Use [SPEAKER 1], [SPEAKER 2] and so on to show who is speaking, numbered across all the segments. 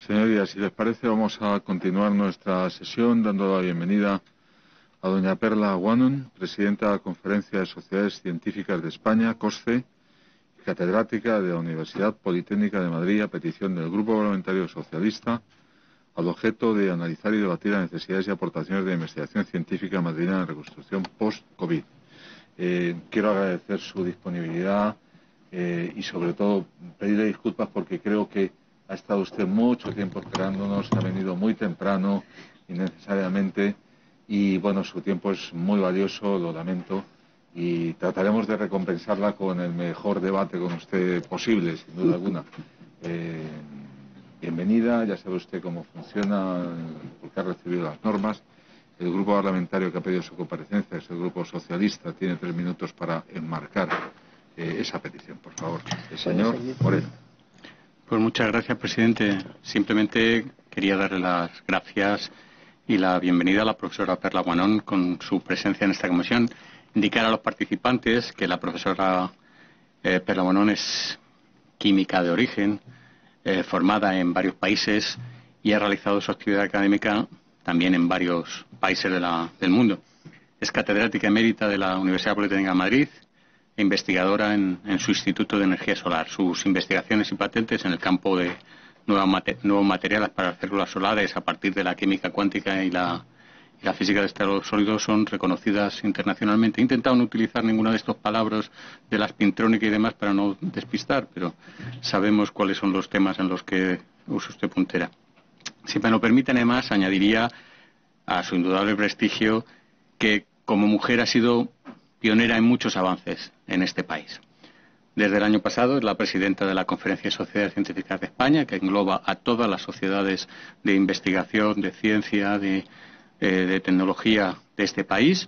[SPEAKER 1] Señorías, si les parece, vamos a continuar nuestra sesión dando la bienvenida a doña Perla Guanón, presidenta de la Conferencia de Sociedades Científicas de España, COSCE, y catedrática de la Universidad Politécnica de Madrid, a petición del Grupo Parlamentario Socialista, al objeto de analizar y debatir las necesidades y aportaciones de investigación científica madrileña en reconstrucción post-COVID. Quiero agradecer su disponibilidad y, sobre todo, pedirle disculpas porque creo que ha estado usted mucho tiempo esperándonos, ha venido muy temprano, innecesariamente, y, bueno, su tiempo es muy valioso, lo lamento, y trataremos de recompensarla con el mejor debate con usted posible, sin duda alguna. Bienvenida, ya sabe usted cómo funciona, porque ha recibido las normas. El grupo parlamentario que ha pedido su comparecencia es el Grupo Socialista. Tiene 3 minutos para enmarcar esa petición, por favor. El señor Moreno.
[SPEAKER 2] Pues muchas gracias, presidente. Simplemente quería darle las gracias y la bienvenida a la profesora Perla Guanón con su presencia en esta comisión. Indicar a los participantes que la profesora Perla Guanón es química de origen, formada en varios países y ha realizado su actividad académica también en varios países del mundo. Es catedrática emérita de la Universidad Politécnica de Madrid e investigadora en su Instituto de Energía Solar. Sus investigaciones y patentes en el campo de nuevos materiales para células solares a partir de la química cuántica y la física de estados sólidos son reconocidas internacionalmente. He intentado no utilizar ninguna de estas palabras de la espintrónica y demás para no despistar, pero sabemos cuáles son los temas en los que usa usted puntera. Si me lo permiten, además, añadiría a su indudable prestigio que como mujer ha sido pionera en muchos avances en este país. Desde el año pasado es la presidenta de la Conferencia de Sociedades Científicas de España, que engloba a todas las sociedades de investigación, de ciencia, de tecnología de este país.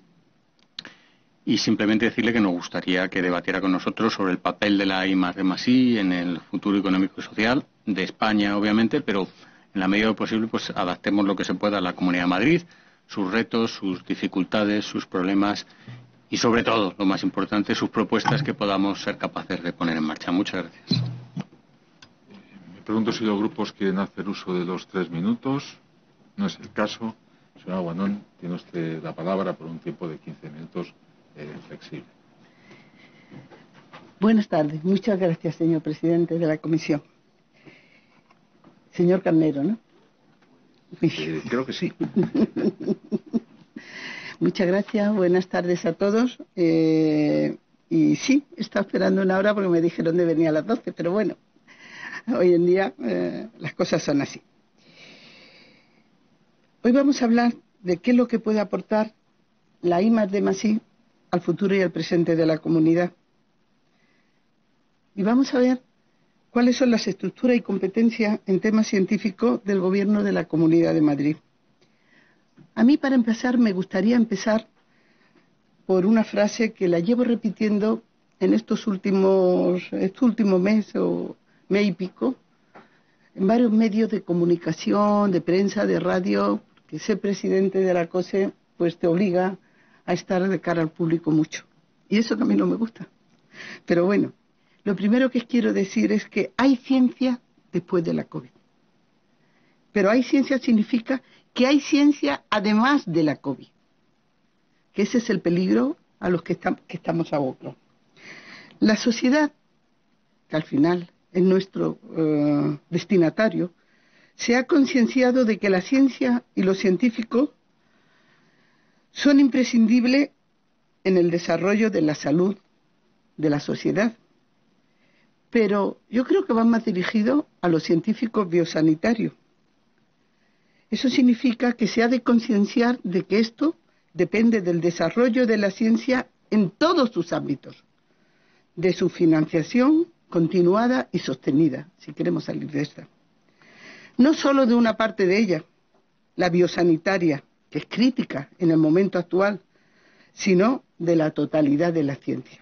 [SPEAKER 2] Y simplemente decirle que nos gustaría que debatiera con nosotros sobre el papel de la I+D+I en el futuro económico y social de España, obviamente, pero en la medida de lo posible pues adaptemos lo que se pueda a la Comunidad de Madrid, sus retos, sus dificultades, sus problemas y, sobre todo, lo más importante, sus propuestas que podamos ser capaces de poner en marcha. Muchas gracias.
[SPEAKER 1] Me pregunto si los grupos quieren hacer uso de los 3 minutos. No es el caso. Señora Guanón, tiene usted la palabra por un tiempo de 15 minutos flexible.
[SPEAKER 3] Buenas tardes. Muchas gracias, señor presidente de la comisión. Señor Carnero, ¿no?
[SPEAKER 1] Creo que sí.
[SPEAKER 3] Muchas gracias. Buenas tardes a todos. Y sí, estaba esperando una hora porque me dijeron de venir a las 12, pero bueno, hoy en día las cosas son así. Hoy vamos a hablar de qué es lo que puede aportar la I+D+I al futuro y al presente de la comunidad. Y vamos a ver cuáles son las estructuras y competencias en temas científicos del Gobierno de la Comunidad de Madrid. A mí, para empezar, me gustaría empezar por una frase que la llevo repitiendo en este último mes o mes y pico, en varios medios de comunicación, de prensa, de radio, que ser presidente de la COSE pues te obliga a estar de cara al público mucho. Y eso que a mí no me gusta. Pero bueno, lo primero que quiero decir es que hay ciencia después de la COVID. Pero hay ciencia significa que hay ciencia además de la COVID. Que ese es el peligro a los que estamos abocados. La sociedad, que al final es nuestro destinatario, se ha concienciado de que la ciencia y los científicos son imprescindibles en el desarrollo de la salud de la sociedad. Pero yo creo que van más dirigidos a los científicos biosanitarios. Eso significa que se ha de concienciar de que esto depende del desarrollo de la ciencia en todos sus ámbitos, de su financiación continuada y sostenida, si queremos salir de esta. No solo de una parte de ella, la biosanitaria, que es crítica en el momento actual, sino de la totalidad de la ciencia.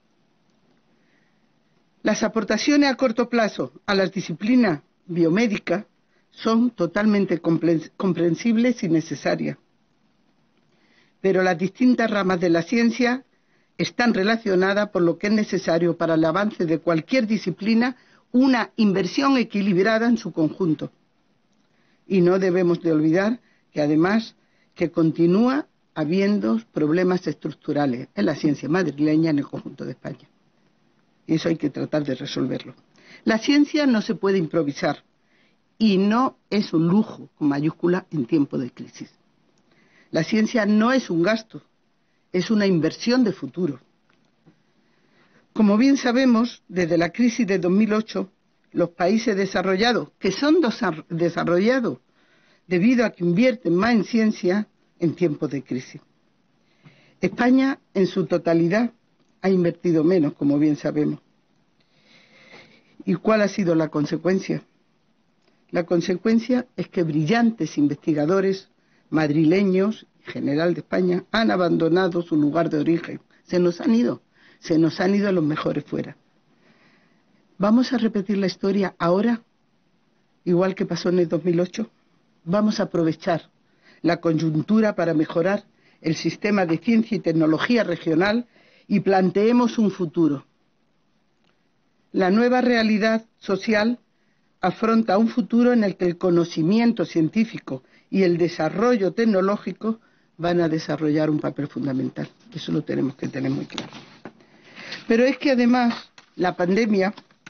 [SPEAKER 3] Las aportaciones a corto plazo a las disciplinas biomédicas son totalmente comprensibles y necesarias. Pero las distintas ramas de la ciencia están relacionadas, por lo que es necesario para el avance de cualquier disciplina una inversión equilibrada en su conjunto. Y no debemos de olvidar que además que continúa habiendo problemas estructurales en la ciencia madrileña, en el conjunto de España. Y eso hay que tratar de resolverlo. La ciencia no se puede improvisar y no es un lujo, con mayúscula, en tiempo de crisis. La ciencia no es un gasto, es una inversión de futuro. Como bien sabemos, desde la crisis de 2008, los países desarrollados, que son desarrollados debido a que invierten más en ciencia en tiempos de crisis. España, en su totalidad, ha invertido menos, como bien sabemos. ¿Y cuál ha sido la consecuencia? La consecuencia es que brillantes investigadores madrileños, en general de España, han abandonado su lugar de origen. Se nos han ido los mejores fuera. ¿Vamos a repetir la historia ahora, igual que pasó en el 2008? Vamos a aprovechar la coyuntura para mejorar el sistema de ciencia y tecnología regional y planteemos un futuro. La nueva realidad social afronta un futuro en el que el conocimiento científico y el desarrollo tecnológico van a desarrollar un papel fundamental. Eso lo tenemos que tener muy claro. Pero es que además la pandemia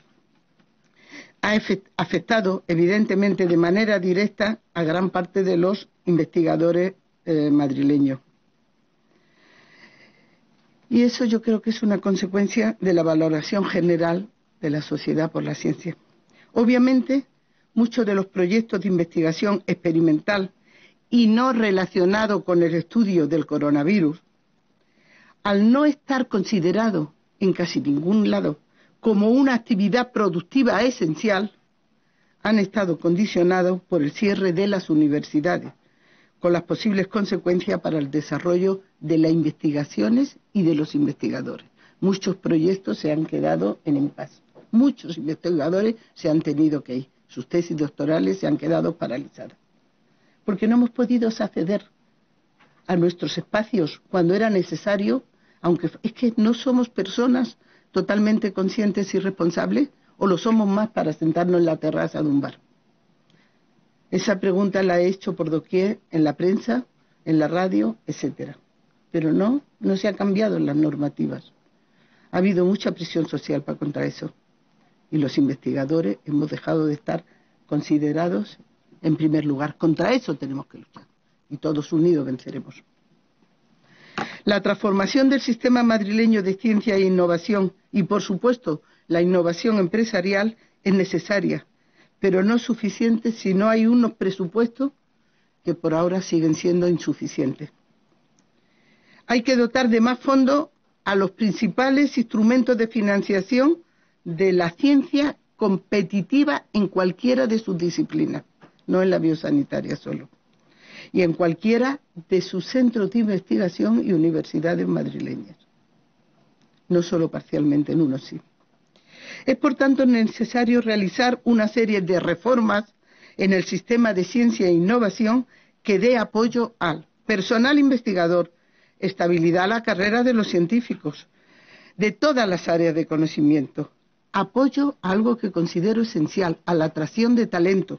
[SPEAKER 3] ha afectado evidentemente de manera directa a gran parte de los investigadores madrileños. Y eso yo creo que es una consecuencia de la valoración general de la sociedad por la ciencia. Obviamente, muchos de los proyectos de investigación experimental y no relacionados con el estudio del coronavirus, al no estar considerados en casi ningún lado como una actividad productiva esencial, han estado condicionados por el cierre de las universidades, con las posibles consecuencias para el desarrollo de las investigaciones y de los investigadores. Muchos proyectos se han quedado en impasse. Muchos investigadores se han tenido que ir. Sus tesis doctorales se han quedado paralizadas. Porque no hemos podido acceder a nuestros espacios cuando era necesario, aunque es que no somos personas totalmente conscientes y responsables, o lo somos más para sentarnos en la terraza de un bar. Esa pregunta la he hecho por doquier, en la prensa, en la radio, etcétera. Pero no se ha cambiado en las normativas. Ha habido mucha presión social para contra eso. Y los investigadores hemos dejado de estar considerados en primer lugar. Contra eso tenemos que luchar. Y todos unidos venceremos. La transformación del sistema madrileño de ciencia e innovación y, por supuesto, la innovación empresarial es necesaria, pero no suficiente si no hay unos presupuestos que por ahora siguen siendo insuficientes. Hay que dotar de más fondos a los principales instrumentos de financiación de la ciencia competitiva en cualquiera de sus disciplinas, no en la biosanitaria solo, y en cualquiera de sus centros de investigación y universidades madrileñas, no solo parcialmente, en unos sí. Es por tanto necesario realizar una serie de reformas en el sistema de ciencia e innovación que dé apoyo al personal investigador, estabilidad a la carrera de los científicos, de todas las áreas de conocimiento, apoyo a algo que considero esencial, a la atracción de talento,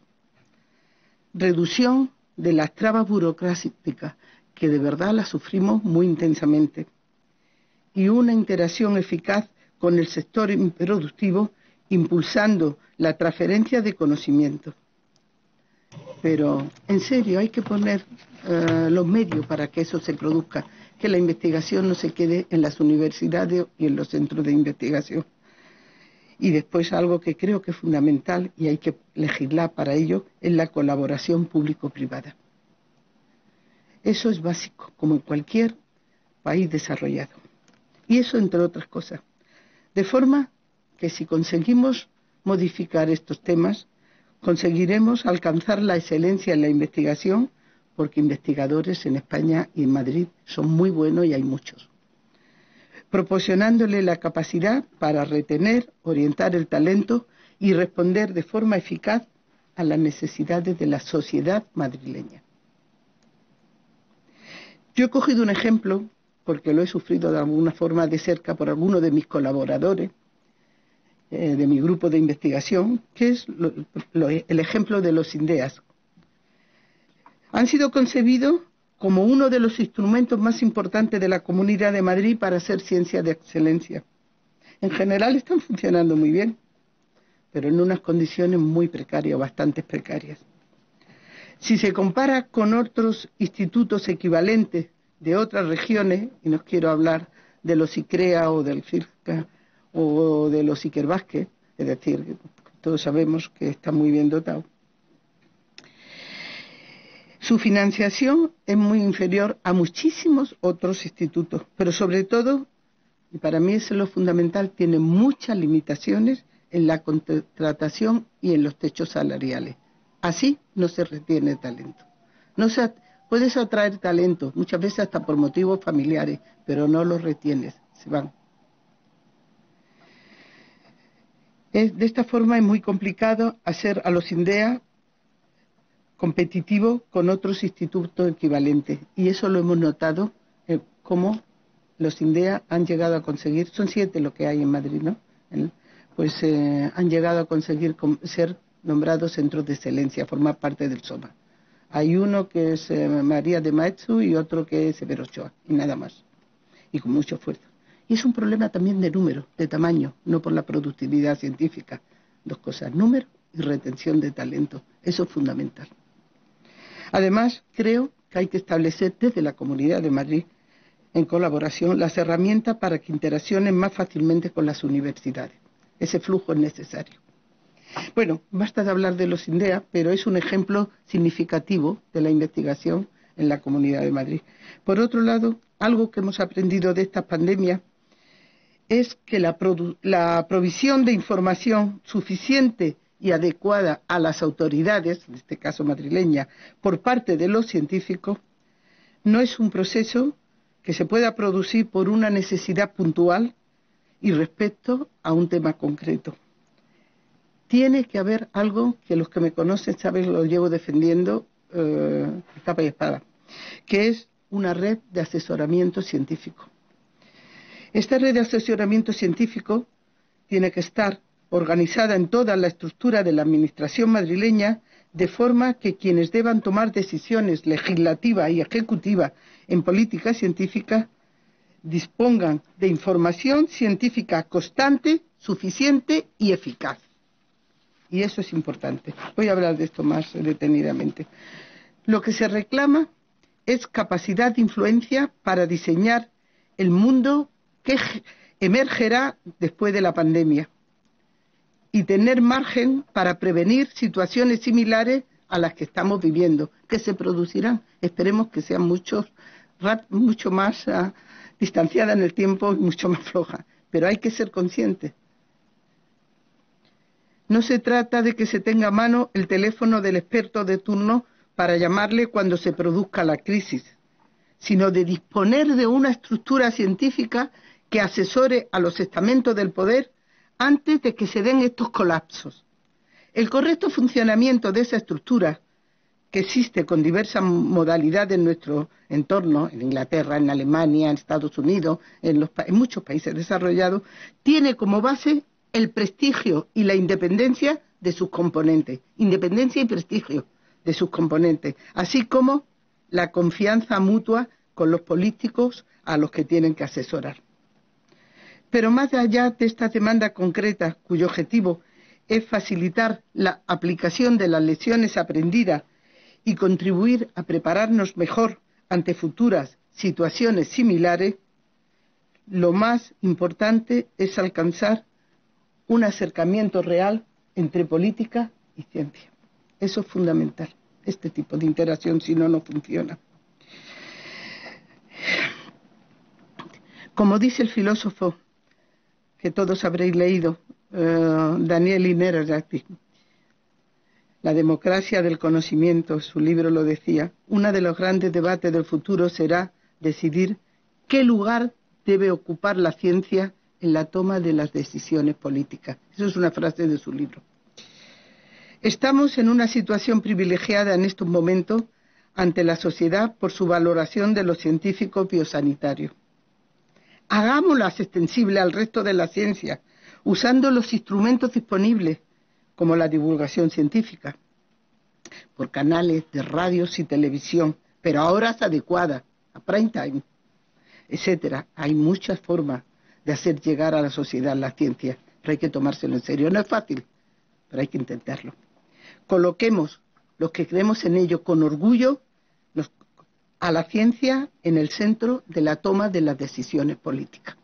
[SPEAKER 3] reducción de las trabas burocráticas, que de verdad las sufrimos muy intensamente, y una interacción eficaz con el sector productivo, impulsando la transferencia de conocimiento. Pero, en serio, hay que poner los medios para que eso se produzca, que la investigación no se quede en las universidades y en los centros de investigación. Y después algo que creo que es fundamental y hay que legislar para ello es la colaboración público-privada. Eso es básico, como en cualquier país desarrollado. Y eso entre otras cosas. De forma que si conseguimos modificar estos temas, conseguiremos alcanzar la excelencia en la investigación, porque investigadores en España y en Madrid son muy buenos y hay muchos, proporcionándole la capacidad para retener, orientar el talento y responder de forma eficaz a las necesidades de la sociedad madrileña. Yo he cogido un ejemplo, porque lo he sufrido de alguna forma de cerca por algunos de mis colaboradores, de mi grupo de investigación, que es el ejemplo de los INDEAS, Han sido concebidos como uno de los instrumentos más importantes de la Comunidad de Madrid para hacer ciencia de excelencia. En general están funcionando muy bien, pero en unas condiciones muy precarias, bastante precarias. Si se compara con otros institutos equivalentes de otras regiones, y no quiero hablar de los ICREA o del CIRCA o de los Ikerbasque, es decir, todos sabemos que está muy bien dotado, su financiación es muy inferior a muchísimos otros institutos, pero sobre todo, y para mí eso es lo fundamental, tiene muchas limitaciones en la contratación y en los techos salariales. Así no se retiene talento. Puedes atraer talento, muchas veces hasta por motivos familiares, pero no los retienes, se van. De esta forma es muy complicado hacer a los INDEA competitivo con otros institutos equivalentes, y eso lo hemos notado como los INDEA han llegado a conseguir, son 7 lo que hay en Madrid, ¿no? Pues han llegado a conseguir ser nombrados centros de excelencia, formar parte del SOMA. Hay uno que es María de Maeztu y otro que es Severo Ochoa, y nada más, y con mucho esfuerzo. Y es un problema también de número, de tamaño, no por la productividad científica. 2 cosas, número y retención de talento, eso es fundamental. Además, creo que hay que establecer desde la Comunidad de Madrid, en colaboración, las herramientas para que interaccionen más fácilmente con las universidades. Ese flujo es necesario. Bueno, basta de hablar de los INDEA, pero es un ejemplo significativo de la investigación en la Comunidad de Madrid. Por otro lado, algo que hemos aprendido de esta pandemia es que la provisión de información suficiente y adecuada a las autoridades, en este caso madrileña, por parte de los científicos, no es un proceso que se pueda producir por una necesidad puntual y respecto a un tema concreto. Tiene que haber algo que los que me conocen saben, lo llevo defendiendo capa y espada, que es una red de asesoramiento científico. Esta red de asesoramiento científico tiene que estar organizada en toda la estructura de la administración madrileña, de forma que quienes deban tomar decisiones legislativas y ejecutivas en política científica dispongan de información científica constante, suficiente y eficaz. Y eso es importante. Voy a hablar de esto más detenidamente. Lo que se reclama es capacidad de influencia para diseñar el mundo que emergerá después de la pandemia y tener margen para prevenir situaciones similares a las que estamos viviendo, que se producirán. Esperemos que sean mucho más distanciadas en el tiempo y mucho más flojas, pero hay que ser conscientes. No se trata de que se tenga a mano el teléfono del experto de turno para llamarle cuando se produzca la crisis, sino de disponer de una estructura científica que asesore a los estamentos del poder antes de que se den estos colapsos. El correcto funcionamiento de esa estructura, que existe con diversas modalidades en nuestro entorno, en Inglaterra, en Alemania, en Estados Unidos, en muchos países desarrollados, tiene como base el prestigio y la independencia de sus componentes, independencia y prestigio de sus componentes, así como la confianza mutua con los políticos a los que tienen que asesorar. Pero más allá de esta demanda concreta, cuyo objetivo es facilitar la aplicación de las lecciones aprendidas y contribuir a prepararnos mejor ante futuras situaciones similares, lo más importante es alcanzar un acercamiento real entre política y ciencia. Eso es fundamental, este tipo de interacción, si no, no funciona. Como dice el filósofo que todos habréis leído, Daniel Innerarity, La democracia del conocimiento, su libro lo decía, uno de los grandes debates del futuro será decidir qué lugar debe ocupar la ciencia en la toma de las decisiones políticas. Eso es una frase de su libro. Estamos en una situación privilegiada en estos momentos ante la sociedad por su valoración de los científicos biosanitarios. Hagámoslas extensibles al resto de la ciencia, usando los instrumentos disponibles, como la divulgación científica. por canales de radios y televisión, pero a horas adecuadas, a prime time, etcétera. Hay muchas formas de hacer llegar a la sociedad la ciencia, pero hay que tomárselo en serio. No es fácil, pero hay que intentarlo. Coloquemos, los que creemos en ello con orgullo, a la ciencia en el centro de la toma de las decisiones políticas.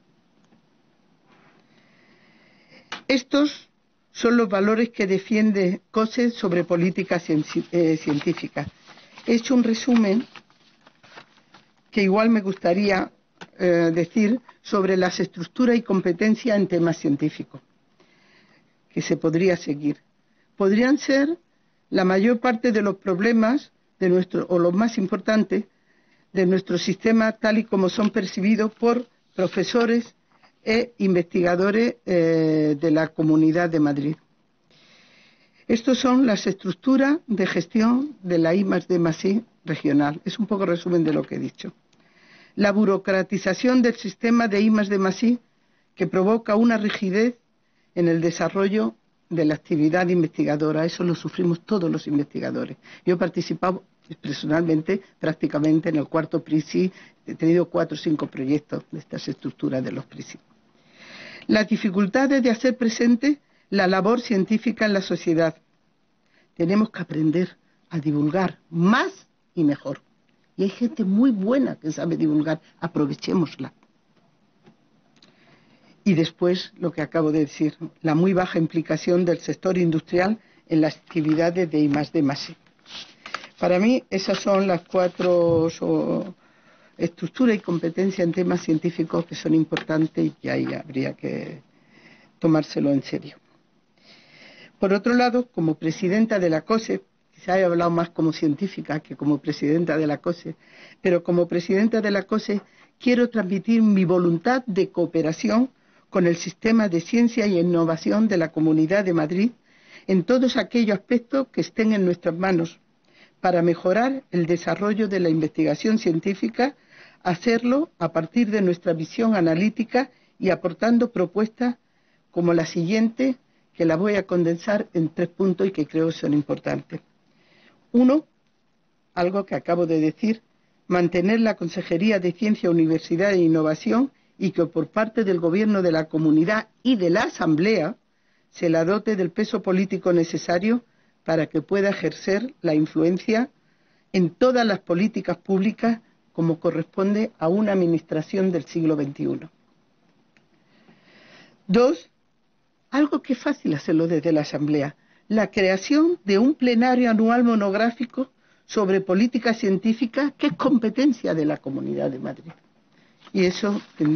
[SPEAKER 3] Estos son los valores que defiende COSE sobre política científica. He hecho un resumen que igual me gustaría decir sobre las estructuras y competencias en temas científicos, que se podría seguir. Podrían ser la mayor parte de los problemas o los más importantes de nuestro sistema, tal y como son percibidos por profesores e investigadores de la Comunidad de Madrid. Estas son las estructuras de gestión de la I+D+I regional. Es un poco resumen de lo que he dicho. La burocratización del sistema de I+D+I, que provoca una rigidez en el desarrollo de la actividad investigadora. Eso lo sufrimos todos los investigadores. Yo he participado personalmente prácticamente en el cuarto PRISI, he tenido 4 o 5 proyectos de estas estructuras de los PRISI. Las dificultades de hacer presente la labor científica en la sociedad. Tenemos que aprender a divulgar más y mejor. Y hay gente muy buena que sabe divulgar, aprovechémosla. Y después, lo que acabo de decir, la muy baja implicación del sector industrial en las actividades de I+D+I. Para mí, esas son las 4 estructuras y competencias en temas científicos que son importantes y que ahí habría que tomárselo en serio. Por otro lado, como presidenta de la COSE, quizá he hablado más como científica que como presidenta de la COSE, pero como presidenta de la COSE quiero transmitir mi voluntad de cooperación con el sistema de ciencia y innovación de la Comunidad de Madrid en todos aquellos aspectos que estén en nuestras manos para mejorar el desarrollo de la investigación científica, hacerlo a partir de nuestra visión analítica y aportando propuestas como la siguiente, que la voy a condensar en 3 puntos y que creo que son importantes. 1, algo que acabo de decir, mantener la Consejería de Ciencia, Universidad e Innovación y que por parte del Gobierno de la Comunidad y de la Asamblea se la dote del peso político necesario para que pueda ejercer la influencia en todas las políticas públicas como corresponde a una administración del siglo XXI. 2, algo que es fácil hacerlo desde la Asamblea, la creación de un plenario anual monográfico sobre política científica que es competencia de la Comunidad de Madrid. Y eso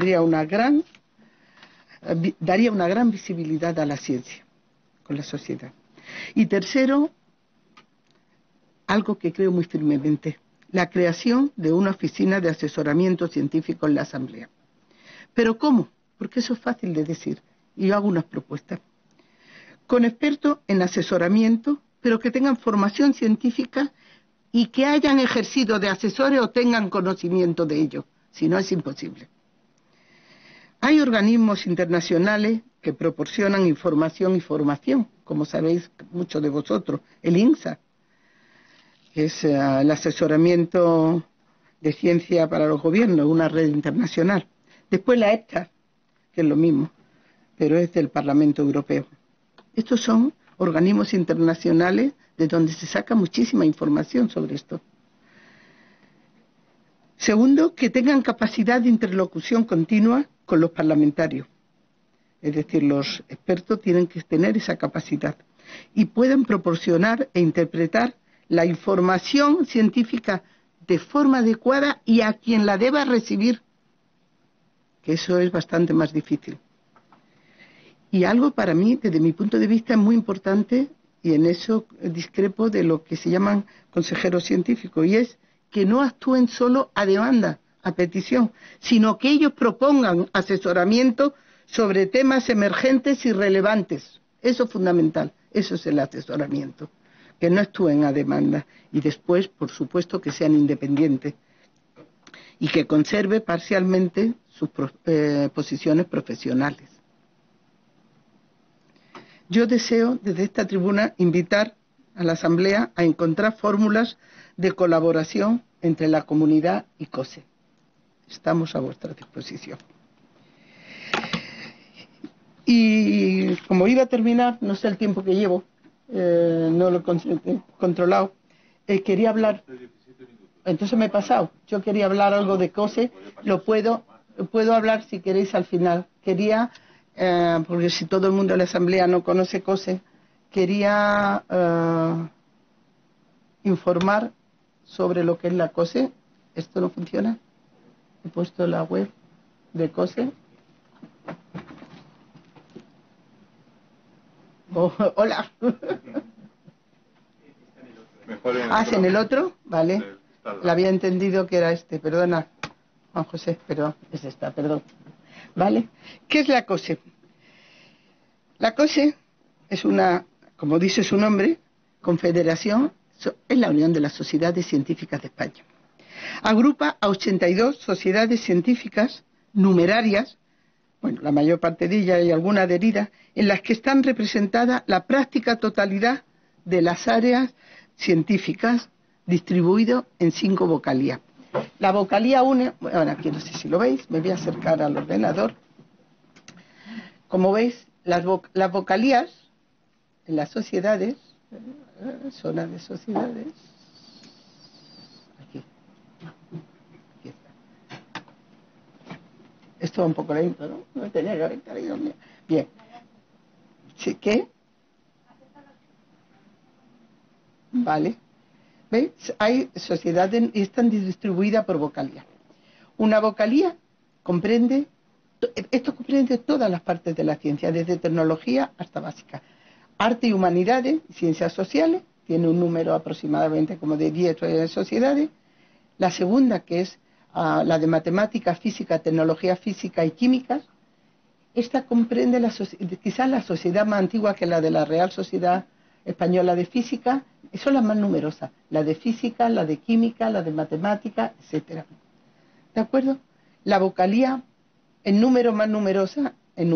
[SPEAKER 3] daría una gran visibilidad a la ciencia con la sociedad. Y tercero, algo que creo muy firmemente, la creación de una oficina de asesoramiento científico en la Asamblea. ¿Pero cómo? Porque eso es fácil de decir, y yo hago unas propuestas. Con expertos en asesoramiento, pero que tengan formación científica y que hayan ejercido de asesores o tengan conocimiento de ello. Si no, es imposible. Hay organismos internacionales que proporcionan información y formación, como sabéis muchos de vosotros. El INSA, que es el asesoramiento de ciencia para los gobiernos, una red internacional. Después la EFTA, que es lo mismo, pero es del Parlamento Europeo. Estos son organismos internacionales de donde se saca muchísima información sobre esto. Segundo, que tengan capacidad de interlocución continua con los parlamentarios. Es decir, los expertos tienen que tener esa capacidad y pueden proporcionar e interpretar la información científica de forma adecuada y a quien la deba recibir, que eso es bastante más difícil. Y algo para mí, desde mi punto de vista, es muy importante, y en eso discrepo de lo que se llaman consejeros científicos, y es que no actúen solo a demanda, a petición, sino que ellos propongan asesoramiento sobre temas emergentes y relevantes. Eso es fundamental, eso es el asesoramiento, que no actúen a demanda. Y después, por supuesto, que sean independientes y que conserve parcialmente sus posiciones profesionales. Yo deseo desde esta tribuna invitar a la Asamblea a encontrar fórmulas de colaboración entre la comunidad y COSE. Estamos a vuestra disposición. Y como iba a terminar, no sé el tiempo que llevo, no lo he controlado, quería hablar, entonces me he pasado, yo quería hablar algo de COSE, lo puedo hablar si queréis al final. Quería, porque si todo el mundo de la Asamblea no conoce COSE, quería informar sobre lo que es la COSE. ¿Esto no funciona? He puesto la web de COSE. Oh, hola. ¿Es en el otro? Vale. La había entendido que era este. Perdona, Juan José, pero es esta, perdón. ¿Vale? ¿Qué es la COSE? La COSE es una, como dice su nombre, confederación, es la Unión de las Sociedades Científicas de España. Agrupa a 82 sociedades científicas numerarias, bueno, la mayor parte de ellas y alguna adherida, en las que están representadas la práctica totalidad de las áreas científicas, distribuido en 5 vocalías. La vocalía 1, ahora aquí no sé si lo veis, me voy a acercar al ordenador. Como veis, las vocalías en las sociedades, zona de sociedades, aquí está. Esto va un poco lento, ¿no? No tenía que haber caído. Bien. ¿Qué? Vale. ¿Veis? Hay sociedades y están distribuidas por vocalía. Una vocalía comprende, esto comprende todas las partes de la ciencia, desde tecnología hasta básica. Arte y humanidades, ciencias sociales, tiene un número aproximadamente como de 10 sociedades. La segunda, que es la de matemáticas, física, tecnología física y químicas, esta comprende quizás la sociedad más antigua que la de la Real Sociedad Española de Física, son las más numerosas, la de física, la de química, la de matemática, etcétera. ¿De acuerdo? La vocalía, en número más numerosa,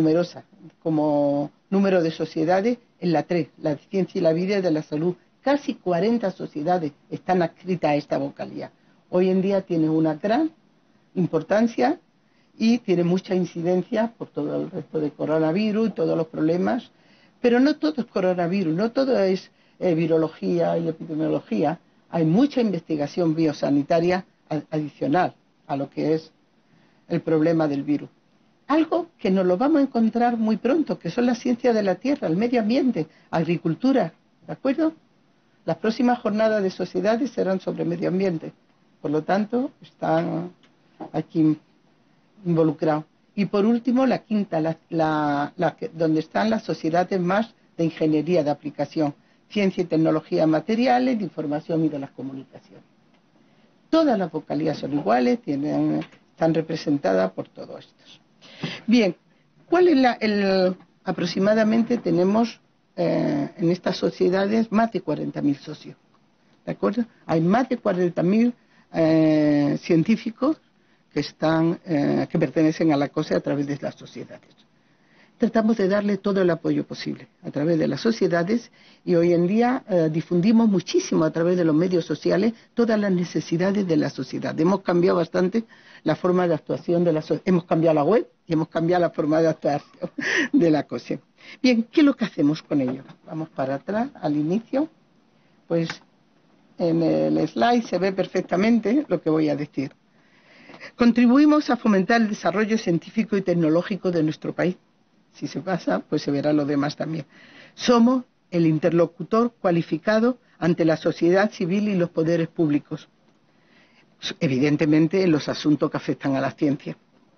[SPEAKER 3] como número de sociedades, en la 3, la de ciencia y la vida y de la salud. Casi 40 sociedades están adscritas a esta vocalía. Hoy en día tiene una gran importancia y tiene mucha incidencia por todo el resto de coronavirus y todos los problemas, pero no todo es coronavirus, no todo es virología y epidemiología. Hay mucha investigación biosanitaria adicional a lo que es el problema del virus. Algo que nos lo vamos a encontrar muy pronto, que son las ciencias de la tierra, el medio ambiente, agricultura, ¿de acuerdo? Las próximas jornadas de sociedades serán sobre medio ambiente, por lo tanto, están aquí involucrados. Y por último, la quinta, donde están las sociedades más de ingeniería de aplicación, ciencia y tecnología materiales, de información y de las comunicaciones. Todas las vocalías son iguales, están representadas por todos estos. Bien, ¿cuál es aproximadamente tenemos en estas sociedades más de 40.000 socios? ¿De acuerdo? Hay más de 40.000 científicos que pertenecen a la COSE a través de las sociedades. Tratamos de darle todo el apoyo posible a través de las sociedades y hoy en día difundimos muchísimo a través de los medios sociales todas las necesidades de la sociedad. Hemos cambiado bastante la forma de actuación de la sociedad. Hemos cambiado la web y hemos cambiado la forma de actuación de la COSE. Bien, ¿qué es lo que hacemos con ello? Vamos para atrás, al inicio. Pues en el slide se ve perfectamente lo que voy a decir. Contribuimos a fomentar el desarrollo científico y tecnológico de nuestro país. Si se pasa, pues se verá lo demás también. Somos el interlocutor cualificado ante la sociedad civil y los poderes públicos, evidentemente en los asuntos que afectan a la ciencia.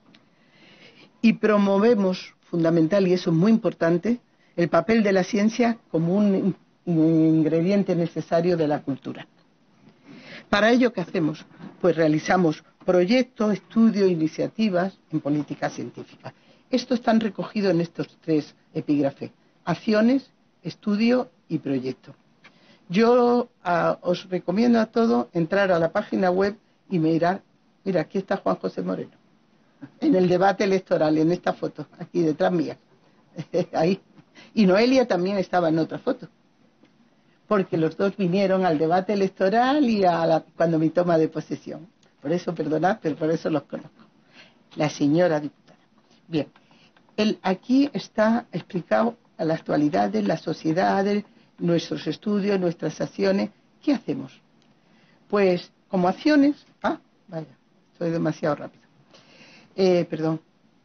[SPEAKER 3] Y promovemos, fundamental, y eso es muy importante, el papel de la ciencia como un ingrediente necesario de la cultura. ¿Para ello qué hacemos? Pues realizamos proyectos, estudios, iniciativas en política científica. Esto están recogidos en estos 3 epígrafes: acciones, estudio y proyecto. Yo os recomiendo a todos entrar a la página web y mirar. Mira, aquí está Juan José Moreno, en el debate electoral, en esta foto, aquí detrás mía. Ahí. Y Noelia también estaba en otra foto. porque los dos vinieron al debate electoral y cuando mi toma de posesión. Por eso, perdonad, pero por eso los conozco. La señora diputada. Bien, aquí está explicado a la actualidad de las sociedades, nuestros estudios, nuestras acciones. ¿Qué hacemos? Pues, como acciones... vaya, soy demasiado rápido. Perdón.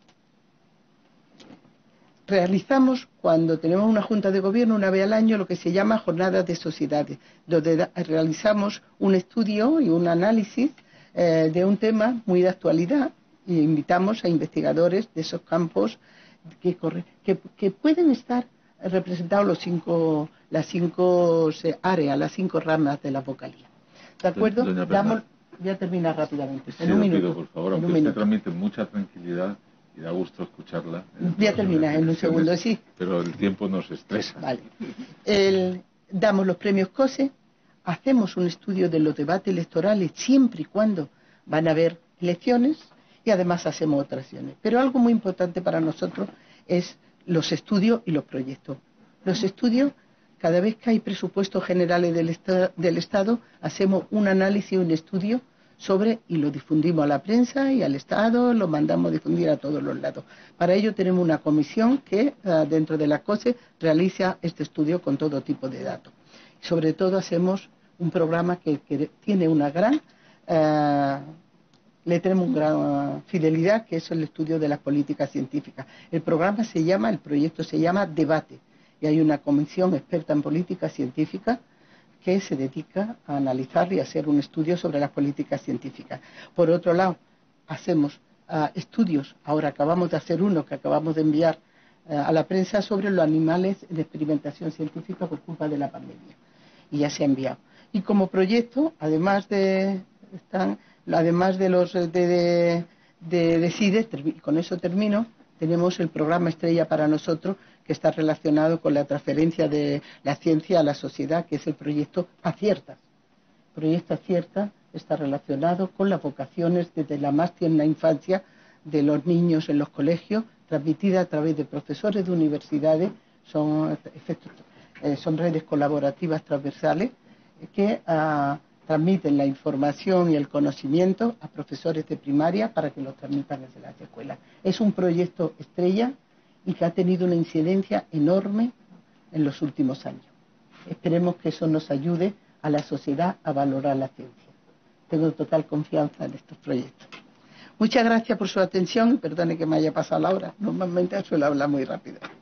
[SPEAKER 3] Realizamos, cuando tenemos una junta de gobierno, una vez al año, lo que se llama jornadas de sociedades, donde realizamos un estudio y un análisis de un tema muy de actualidad e invitamos a investigadores de esos campos que pueden estar representados las cinco áreas, las 5 ramas de la vocalía. ¿De acuerdo? Voy a terminar rápidamente.
[SPEAKER 1] Sí, en un minuto. Pido, por favor, aunque usted transmite mucha tranquilidad y da gusto escucharla.
[SPEAKER 3] Voy a terminar en un segundo, sí.
[SPEAKER 1] Pero el tiempo nos estresa.
[SPEAKER 3] Vale. Damos los premios COSE, hacemos un estudio de los debates electorales siempre y cuando van a haber elecciones y además hacemos otras acciones. Pero algo muy importante para nosotros es los estudios y los proyectos. Los estudios, cada vez que hay presupuestos generales del Estado, hacemos un análisis y un estudio y lo difundimos a la prensa y al Estado, lo mandamos a difundir a todos los lados. Para ello tenemos una comisión que dentro de la COSE realiza este estudio con todo tipo de datos. Sobre todo hacemos un programa que tiene una gran, le tenemos gran fidelidad, que es el estudio de las políticas científicas. El proyecto se llama Debate, y hay una comisión experta en políticas científicas que se dedica a analizar y hacer un estudio sobre las políticas científicas. Por otro lado, hacemos estudios, ahora acabamos de hacer uno que acabamos de enviar a la prensa sobre los animales de experimentación científica por culpa de la pandemia, y ya se ha enviado. Y como proyecto, además de los de CIDE, y con eso termino, tenemos el programa estrella para nosotros, que está relacionado con la transferencia de la ciencia a la sociedad, que es el proyecto Aciertas. El proyecto Aciertas está relacionado con las vocaciones desde la más tierna infancia de los niños en los colegios, transmitida a través de profesores de universidades, son redes colaborativas transversales que transmiten la información y el conocimiento a profesores de primaria para que lo transmitan desde las escuelas. Es un proyecto estrella y que ha tenido una incidencia enorme en los últimos años. Esperemos que eso nos ayude a la sociedad a valorar la ciencia. Tengo total confianza en estos proyectos. Muchas gracias por su atención y perdone que me haya pasado la hora. Normalmente suelo hablar muy rápido.